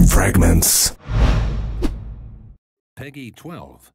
Fragments. Peggy 12.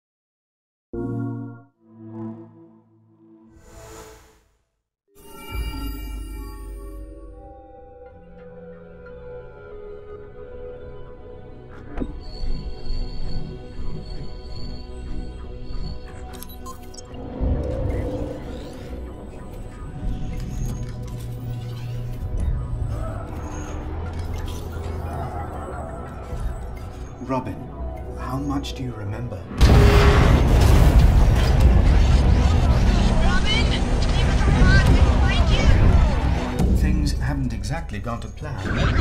Robin, how much do you remember? Robin! Leave us alone! We will find you! Things haven't exactly gone to plan.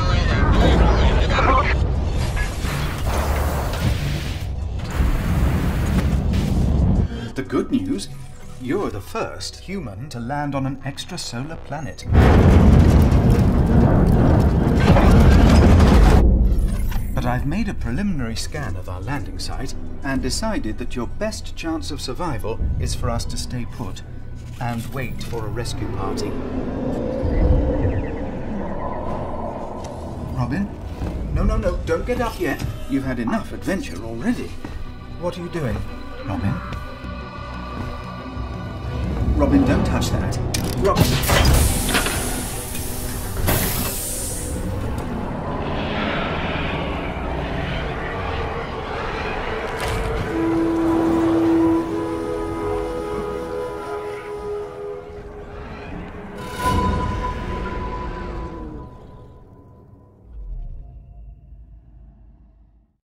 The good news, you're the first human to land on an extrasolar planet. But I've made a preliminary scan of our landing site and decided that your best chance of survival is for us to stay put and wait for a rescue party. Robin? No, don't get up yet. You've had enough adventure already. What are you doing, Robin? Robin, don't touch that. Robin!